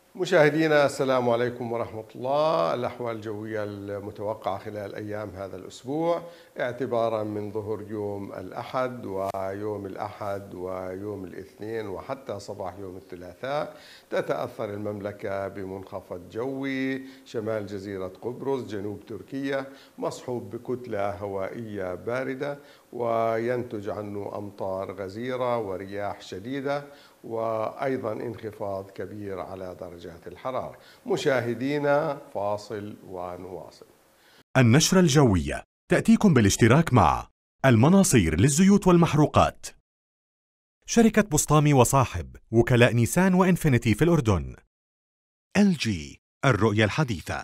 مشاهدينا السلام عليكم ورحمة الله. الأحوال الجوية المتوقعة خلال أيام هذا الأسبوع اعتبارا من ظهر يوم الأحد ويوم الأحد ويوم الاثنين وحتى صباح يوم الثلاثاء، تتأثر المملكة بمنخفض جوي شمال جزيرة قبرص جنوب تركيا مصحوب بكتلة هوائية باردة، وينتج عنه أمطار غزيرة ورياح شديدة، وأيضا انخفاض كبير على درجات الحرارة. مشاهدينا فاصل ونواصل. النشرة الجوية تأتيكم بالاشتراك مع المناصير للزيوت والمحروقات، شركة بسطامي وصاحب، وكلاء نيسان وإنفينيتي في الأردن، LG الرؤية الحديثة،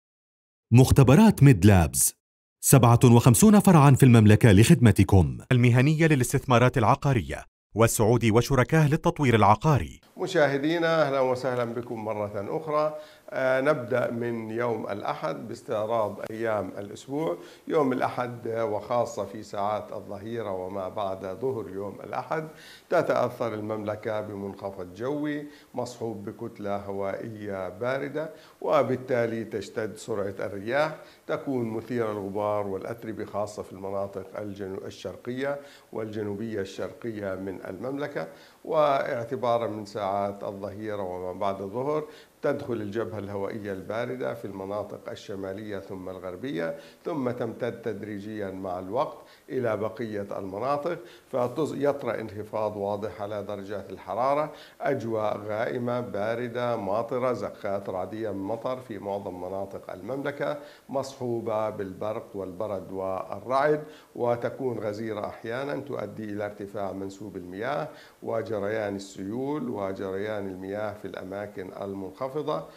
مختبرات ميد لابز 57 فرعاً في المملكة لخدمتكم، المهنية للاستثمارات العقارية والسعودي وشركاه للتطوير العقاري. مشاهدينا أهلا وسهلا بكم مرة أخرى. نبدأ من يوم الأحد باستعراض أيام الأسبوع. يوم الأحد وخاصة في ساعات الظهيرة وما بعد ظهر يوم الأحد تتأثر المملكة بمنخفض جوي مصحوب بكتلة هوائية باردة، وبالتالي تشتد سرعة الرياح، تكون مثيرة للغبار والأتربة خاصة في المناطق الشرقية والجنوبية الشرقية من المملكة. واعتبارا من ساعات الظهيرة وما بعد الظهر تدخل الجبهة الهوائية الباردة في المناطق الشمالية ثم الغربية، ثم تمتد تدريجيا مع الوقت إلى بقية المناطق، فيطرأ انخفاض واضح على درجات الحرارة، أجواء غائمة باردة ماطرة، زخات رعدية من مطر في معظم مناطق المملكة مصحوبة بالبرق والبرد والرعد، وتكون غزيرة أحيانا تؤدي إلى ارتفاع منسوب المياه وجريان السيول وجريان المياه في الأماكن المنخفضة،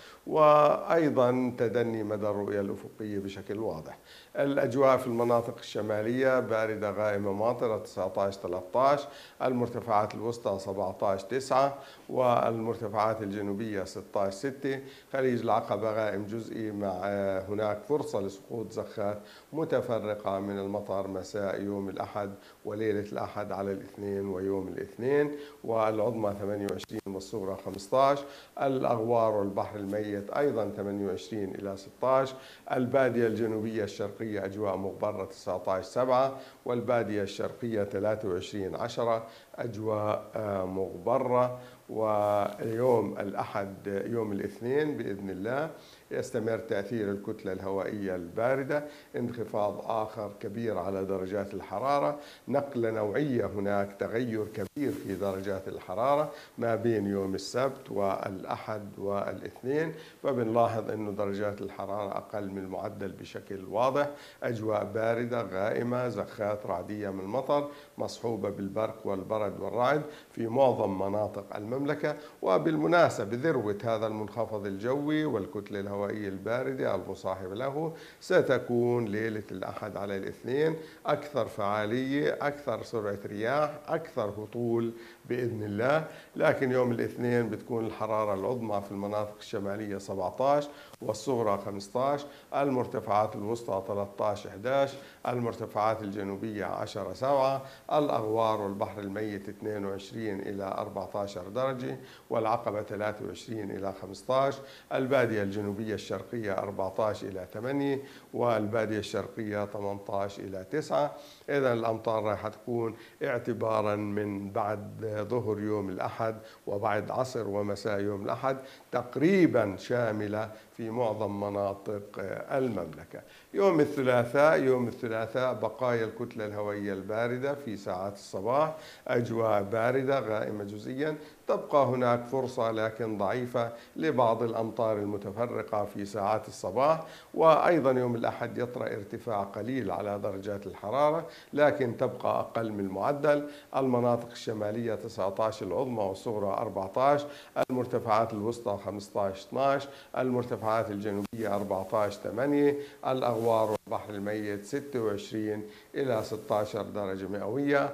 وأيضا تدني مدى الرؤية الأفقية بشكل واضح. الأجواء في المناطق الشمالية باردة غائمة ماطرة 19-13، المرتفعات الوسطى 17-9، والمرتفعات الجنوبية 16-6. خليج العقبة غائم جزئي مع هناك فرصة لسقوط زخات متفرقة من المطر مساء يوم الأحد وليلة الأحد على الاثنين ويوم الاثنين، والعظمى 28 والصغرى 15. الأغوار والبحر الميت أيضا 28 إلى 16. البادية الجنوبية الشرقية أجواء مغبرة 19-7، والبادية الشرقية 23-10 أجواء مغبرة. ويوم الأحد يوم الاثنين بإذن الله يستمر تأثير الكتلة الهوائية الباردة، انخفاض آخر كبير على درجات الحرارة، نقلة نوعية، هناك تغير كبير في درجات الحرارة ما بين يوم السبت والأحد والاثنين، فبنلاحظ أنه درجات الحرارة أقل من المعدل بشكل واضح، أجواء باردة غائمة، زخات رعدية من المطر مصحوبة بالبرق والبرد والرعد في معظم مناطق المملكة. وبالمناسبة ذروة هذا المنخفض الجوي والكتلة الهوائية الباردة المصاحبة له ستكون ليلة الأحد على الاثنين، أكثر فعالية، أكثر سرعة رياح، أكثر هطول بإذن الله. لكن يوم الاثنين بتكون الحرارة العظمى في المناطق الشمالية 17 والصغرى 15، المرتفعات الوسطى 13-11، المرتفعات الجنوبية 10-7، الأغوار والبحر الميت 22 إلى 14 درجة، والعقبة 23 إلى 15، البادية الجنوبية الشرقية 14 إلى 8، والبادية الشرقية 18 إلى 9. إذا الأمطار راح تكون اعتبارا من بعد ظهر يوم الأحد وبعد عصر ومساء يوم الأحد تقريبا شاملة في معظم مناطق المملكة. يوم الثلاثاء بقايا الكتلة الهوائية الباردة في ساعات الصباح، أجواء باردة غائمة جزئيا، تبقى هناك فرصة لكن ضعيفة لبعض الأمطار المتفرقة في ساعات الصباح. وأيضا يوم الأحد يطرأ ارتفاع قليل على درجات الحرارة لكن تبقى أقل من المعدل. المناطق الشمالية 19 العظمى والصغرى 14، المرتفعات الوسطى 15-12، المرتفعات الجنوبية 14-8، الأغوار والبحر الميت 26 إلى 16 درجة مئوية،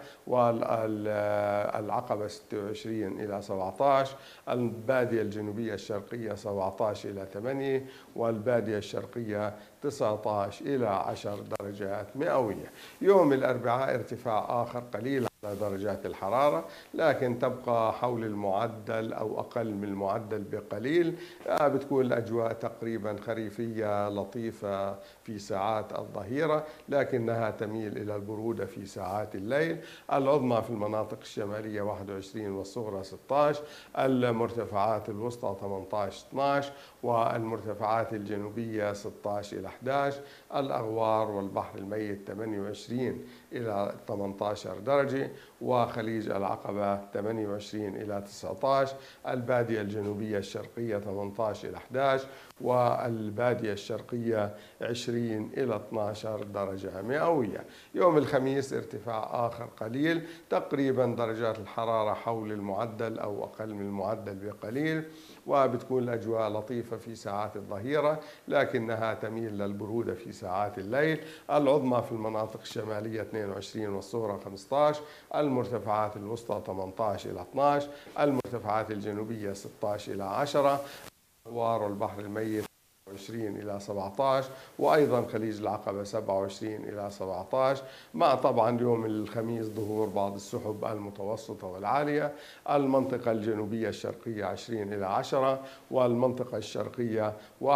والعقبة 26 إلى 17، البادية الجنوبية الشرقية 17 إلى 8، والبادية الشرقية 19 إلى 10 درجات مئوية. يوم الأربعاء ارتفاع آخر قليل درجات الحرارة، لكن تبقى حول المعدل أو أقل من المعدل بقليل. بتكون الأجواء تقريبا خريفية لطيفة في ساعات الظهيرة، لكنها تميل إلى البرودة في ساعات الليل. العظمى في المناطق الشمالية 21 والصغرى 16، المرتفعات الوسطى 18-12، والمرتفعات الجنوبية 16 إلى 11. الأغوار والبحر الميت 28 إلى 18 درجة، وخليج العقبة 28 إلى 19. البادية الجنوبية الشرقية 18 إلى 11، والبادية الشرقية 20 إلى 12 درجة مئوية. يوم الخميس ارتفاع آخر قليل، تقريبا درجات الحرارة حول المعدل أو أقل من المعدل بقليل، وبتكون الأجواء لطيفة في ساعات الظهيرة، لكنها تميل للبرودة في ساعات الليل. العظمى في المناطق الشمالية 22 والصغرى 15، المرتفعات الوسطى 18 إلى 12، المرتفعات الجنوبية 16 إلى 10، الأغوار والبحر الميت 20 إلى 17، وأيضا خليج العقبة 27 إلى 17، مع طبعا يوم الخميس ظهور بعض السحب المتوسطة والعالية. المنطقة الجنوبية الشرقية 20 إلى 10، والمنطقة الشرقية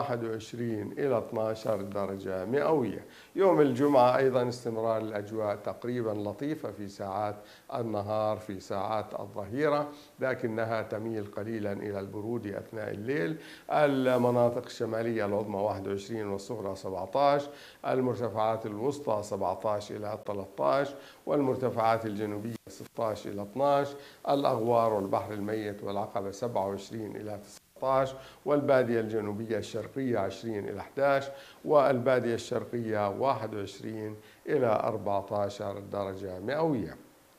21 إلى 12 درجة مئوية. يوم الجمعة أيضا استمرار الأجواء تقريبا لطيفة في ساعات النهار في ساعات الظهيرة، لكنها تميل قليلا إلى البرودة أثناء الليل. المناطق الشمالية العظمى 21 والصغرى 17، المرتفعات الوسطى 17 إلى 13، والمرتفعات الجنوبية 16 إلى 12، الأغوار والبحر الميت والعقبة 27 إلى 19، والبادية الجنوبية الشرقية 20 إلى 11، والبادية الشرقية 21 إلى 14 درجة مئوية.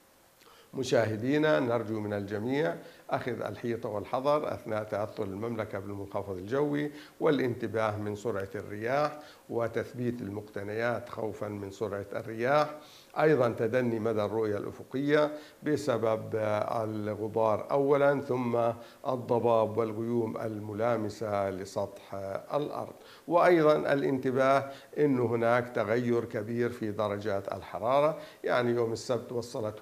مشاهدينا، نرجو من الجميع أخذ الحيطة والحذر أثناء تأثر المملكة بالمنخفض الجوي، والانتباه من سرعة الرياح، وتثبيت المقتنيات خوفا من سرعة الرياح. أيضا تدني مدى الرؤية الأفقية بسبب الغبار أولا، ثم الضباب والغيوم الملامسة لسطح الأرض. وأيضا الانتباه أن هناك تغير كبير في درجات الحرارة، يعني يوم السبت وصلت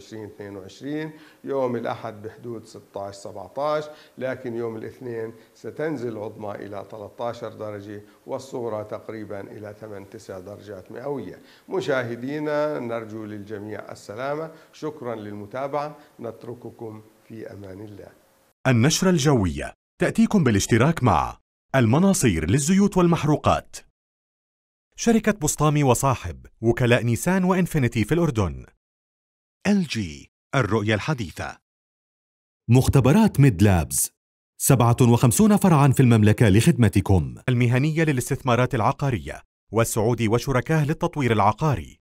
21-22، يوم الأحد بحدود 16-17، لكن يوم الاثنين ستنزل العظمى إلى 13 درجة والصغرى تقريبا إلى 8-9 درجات مئوية. مشاهدينا، نرجو للجميع السلامة. شكرا للمتابعة، نترككم في أمان الله. النشرة الجوية تأتيكم بالاشتراك مع المناصير للزيوت والمحروقات، شركة بسطامي وصاحب، وكلاء نيسان وإنفينيتي في الأردن، LG الرؤية الحديثة، مختبرات ميد لابز 57 فرعاً في المملكة لخدمتكم، المهنية للاستثمارات العقارية والسعودي وشركاه للتطوير العقاري.